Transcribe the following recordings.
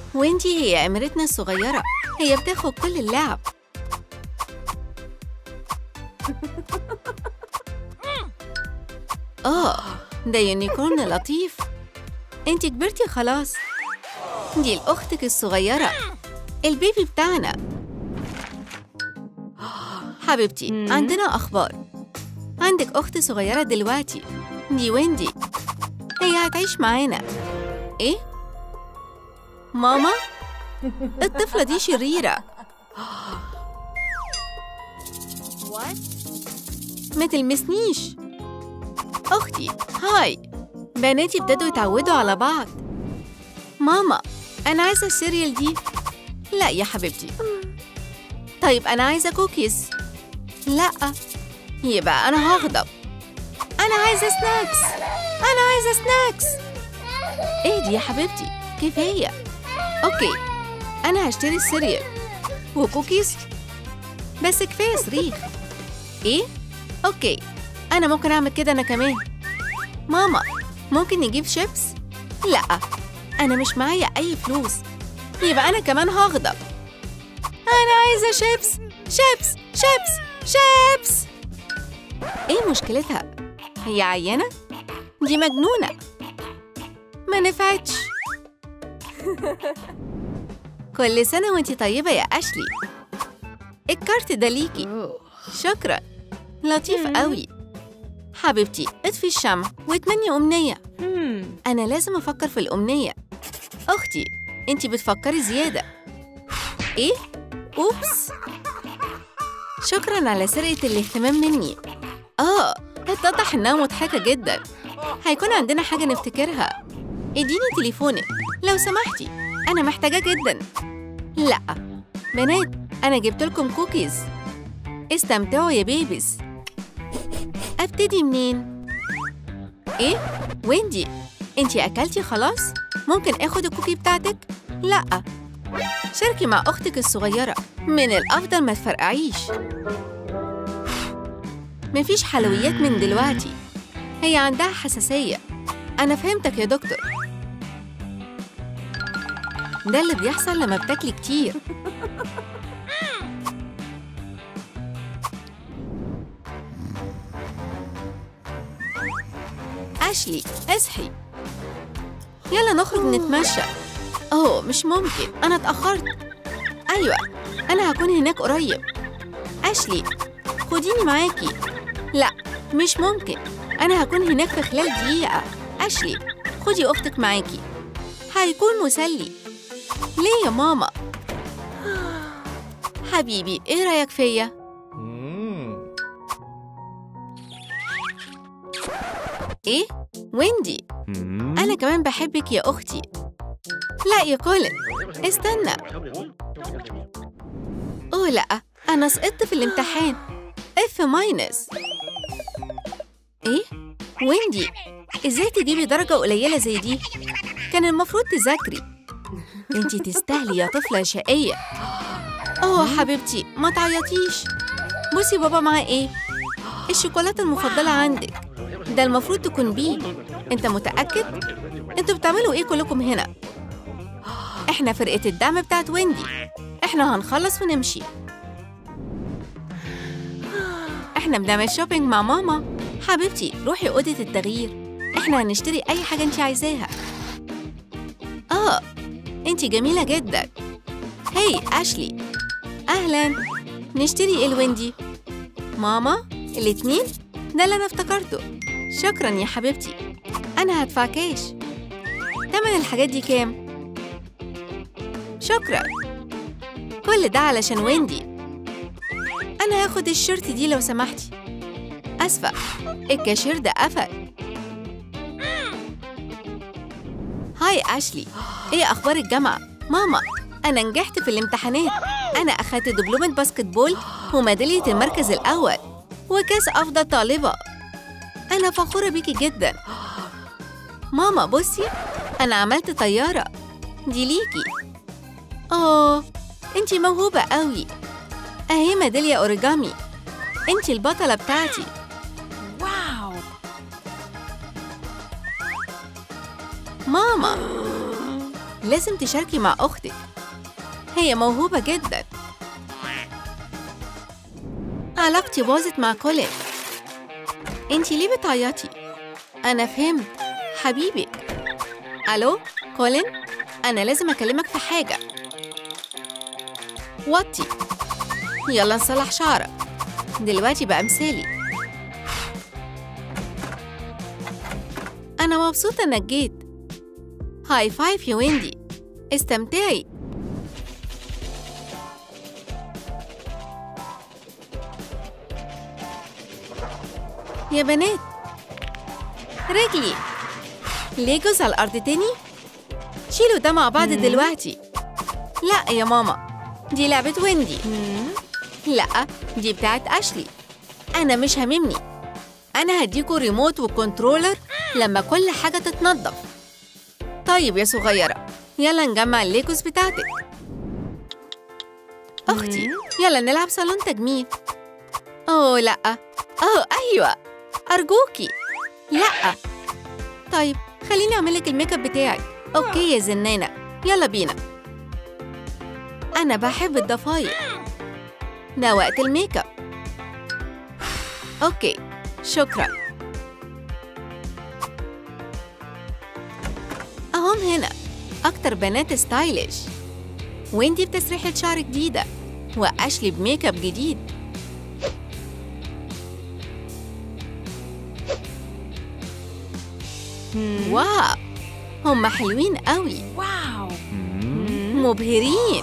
ويندي هي أميرتنا الصغيرة، هي بتاخد كل اللعب. ده يونيكورن لطيف. انتي كبرتي خلاص. دي لأختك الصغيرة، البيبي بتاعنا. حبيبتي، عندنا أخبار. عندك أخت صغيرة دلوقتي، دي ويندي. هي هتعيش معانا. إيه؟ ماما؟ الطفلة دي شريرة. ما تلمسنيش. أختي، هاي. بناتي ابتدوا يتعودوا على بعض. ماما، أنا عايزة السيريال دي. لا يا حبيبتي. طيب أنا عايزة كوكيز. لا، يبقى أنا هغضب. أنا عايزة سناكس. أنا عايزة سناكس. اهدي يا حبيبتي، كفاية. أوكي، أنا هشتري السيريال وكوكيز، بس كفاية صريخ. إيه؟ أوكي، أنا ممكن أعمل كده أنا كمان. ماما، ممكن نجيب شيبس؟ لا، أنا مش معايا أي فلوس، يبقى أنا كمان هغضب. أنا عايزة شيبس. شيبس شيبس شيبس. إيه مشكلتها؟ هي عيانة؟ دي مجنونة. ما نفعتش. كل سنة وانتي طيبة يا أشلي. الكارت ده ليكي. شكرا، لطيف قوي. حبيبتي، اطفي الشمع واتمني أمنية. أنا لازم أفكر في الأمنية. أختي، انتي بتفكري زيادة. إيه؟ أوبس. شكراً على سرقة الاهتمام مني. اتضح إنها مضحكة جداً. هيكون عندنا حاجة نفتكرها. اديني تليفونك لو سمحتي، أنا محتاجة جداً. لأ بنات، أنا جبت لكم كوكيز. استمتعوا يا بيبيز. أبتدي منين؟ إيه؟ ويندي، انتي أكلتي خلاص؟ ممكن آخد الكوكي بتاعتك؟ لأ، شاركي مع أختك الصغيرة. من الأفضل ما تفرقعيش. مفيش حلويات من دلوقتي، هي عندها حساسية. أنا فهمتك يا دكتور. ده اللي بيحصل لما بتاكلي كتير. أشلي، اصحي، يلا نخرج نتمشى. مش ممكن، أنا اتأخرت. أيوة، أنا هكون هناك قريب. أشلي، خديني معاكي. لا، مش ممكن، أنا هكون هناك في خلال دقيقة. أشلي، خدي أختك معاكي، هيكون مسلي. ليه يا ماما؟ حبيبي، إيه رأيك فيا؟ إيه؟ ويندي، أنا كمان بحبك يا أختي. لا يا كولين، استنى. لا، أنا سقطت في الامتحان. F-. إيه؟ ويندي، إزاي تجيبي درجة قليلة زي دي؟ كان المفروض تذاكري. انتي تستاهلي يا طفلة شقية. حبيبتي، ما تعيطيش. بصي بابا معاه إيه؟ الشوكولاتة المفضلة عندك، ده المفروض تكون بيه. انت متأكد؟ انتوا بتعملوا ايه كلكم هنا؟ احنا فرقة الدعم بتاعت ويندي. احنا هنخلص ونمشي. احنا بنعمل شوبينج مع ماما. حبيبتي، روحي أوضة التغيير، احنا هنشتري اي حاجة انتي عايزاها. انتي جميلة جدا. هاي أشلي، اهلا. نشتري ايه لويندي؟ ماما، الاتنين؟ ده اللي انا افتكرته. شكراً يا حبيبتي، أنا هدفع كاش. تمن الحاجات دي كام؟ شكراً. كل ده علشان ويندي. أنا هاخد الشورت دي لو سمحتي. أسفة، الكاشير ده قفل. هاي أشلي، إيه أخبار الجامعة؟ ماما، أنا نجحت في الامتحانات. أنا أخدت دبلومة باسكت بول وميدالية المركز الأول وكاس أفضل طالبة. أنا فخورة بيكي جداً. ماما بصي، أنا عملت طيارة دي ليكي. أنتي موهوبة قوي. أهي ميدالية أوريجامي، أنتي البطلة بتاعتي. واو. ماما، لازم تشاركي مع أختك، هي موهوبة جداً. علاقتي باظت مع كولين. انتي ليه بتعيطي؟ أنا فهمت حبيبي. ألو كولين، أنا لازم أكلمك في حاجة. وطي، يلا نصلح شعرك، دلوقتي بقى مثالي. أنا مبسوطة إنك جيت. هاي فايف يا ويندي، استمتعي. يا بنات، رجلي ليجوز على الأرض تاني؟ شيلوا ده مع بعض دلوقتي. لا يا ماما، دي لعبة ويندي. لا، دي بتاعت أشلي. أنا مش هاممني، أنا هديكوا ريموت وكنترولر لما كل حاجة تتنضف. طيب يا صغيرة، يلا نجمع الليجوز بتاعتك. أختي، يلا نلعب صالون تجميل. أوه لأ، أوه أيوة، أرجوكي لأ. طيب خليني أعملك الميك اب بتاعي. أوكي يا زنانة، يلا بينا. أنا بحب الضفاير. ده وقت الميك اب. أوكي، شكرا. أهم هنا أكتر بنات ستايلش. ويندي بتسريحة شعر جديدة، وأشلي بميك اب جديد. واو، هم حلوين قوي. واو، مبهرين.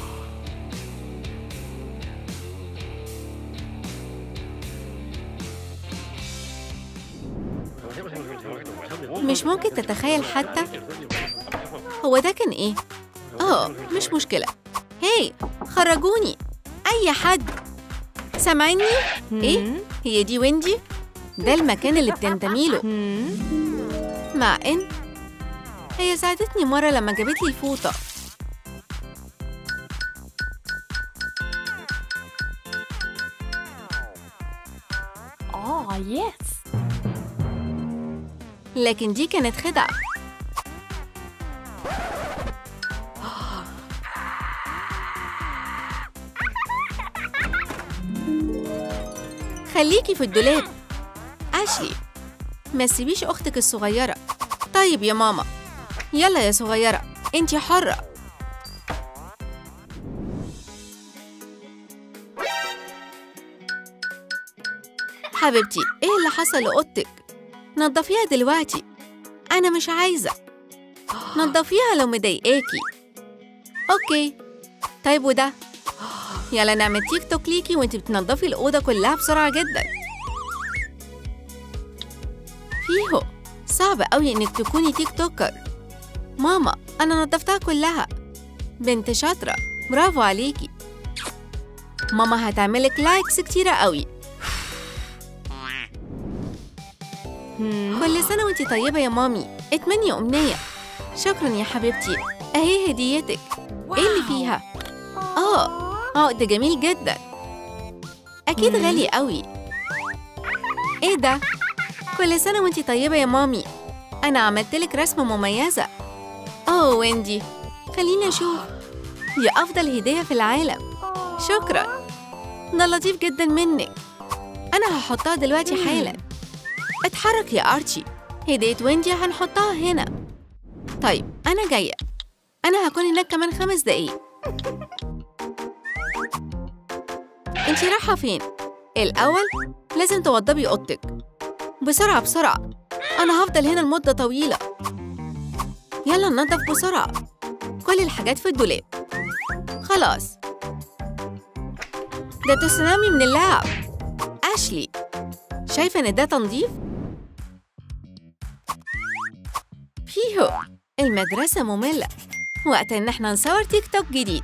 مش ممكن تتخيل حتى. هو ده كان ايه؟ مش مشكلة. هاي، خرجوني أي حد. سامعيني؟ ايه؟ هي دي ويندي؟ ده المكان اللي بتنتمي له. مع إن هي ساعدتني مرة لما جابت لي الفوطة. يس، لكن دي كانت خدعة. خليكي في الدولاب. أشلي، ما تسيبيش أختك الصغيرة. طيب يا ماما، يلا يا صغيرة، انتي حرة. حبيبتي، ايه اللي حصل لأوضتك؟ نضفيها دلوقتي. أنا مش عايزة. نضفيها لو مضايقاكي. أوكي، طيب وده؟ يلا نعمل تيك توك ليكي وانتي بتنضفي الأوضة كلها بسرعة جدا. فيهو صعب قوي إنك تكوني تيك توكر. ماما، أنا نضفتها كلها. بنت شاطرة، برافو عليكي. ماما هتعملك لايكس كتيرة قوي. كل سنة وانتي طيبة يا مامي. اتمني أمنية. شكرا يا حبيبتي، أهي هديتك. ايه اللي فيها؟ عقد جميل جدا، أكيد غالي قوي. ايه ده؟ كل سنة وانتي طيبة يا مامي، أنا عملتلك رسمة مميزة. ويندي، خليني أشوف. دي أفضل هدية في العالم. شكرا، ده لطيف جدا منك. أنا هحطها دلوقتي حالا. اتحرك يا أرتشي، هدية ويندي هنحطها هنا. طيب أنا جاية، أنا هكون هناك كمان 5 دقايق. انتي رايحة فين؟ الأول لازم توضبي أوضتك. بسرعة بسرعة، أنا هفضل هنا لمدة طويلة. يلا ننظف بسرعة. كل الحاجات في الدولاب. خلاص، ده تسونامي من اللعب. أشلي، شايفة إن ده تنظيف؟ فيهو المدرسة مملة، وقت إن احنا نصور تيك توك جديد.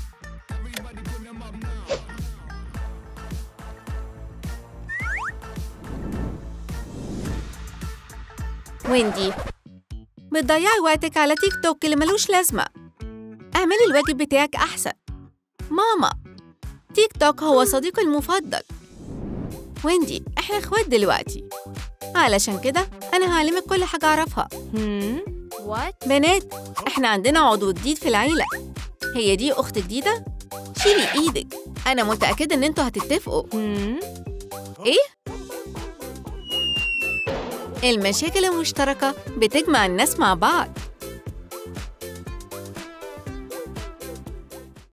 ويندي، بتضيعي وقتك على تيك توك اللي ملوش لازمة. اعملي الواجب بتاعك أحسن. ماما، تيك توك هو صديقي المفضل. ويندي، احنا اخوات دلوقتي، علشان كده أنا هعلمك كل حاجة أعرفها. بنات، إحنا عندنا عضو جديد في العيلة. هي دي أخت جديدة؟ شيلي إيدك، أنا متأكدة إن أنتوا هتتفقوا. إيه؟ المشاكل المشتركة بتجمع الناس مع بعض.